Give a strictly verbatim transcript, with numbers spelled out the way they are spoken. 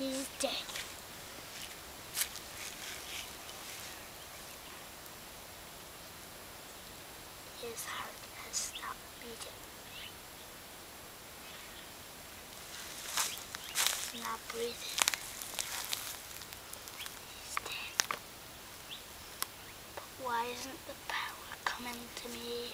He's dead. His heart has stopped beating. He's not breathing. He's dead. But why isn't the power coming to me?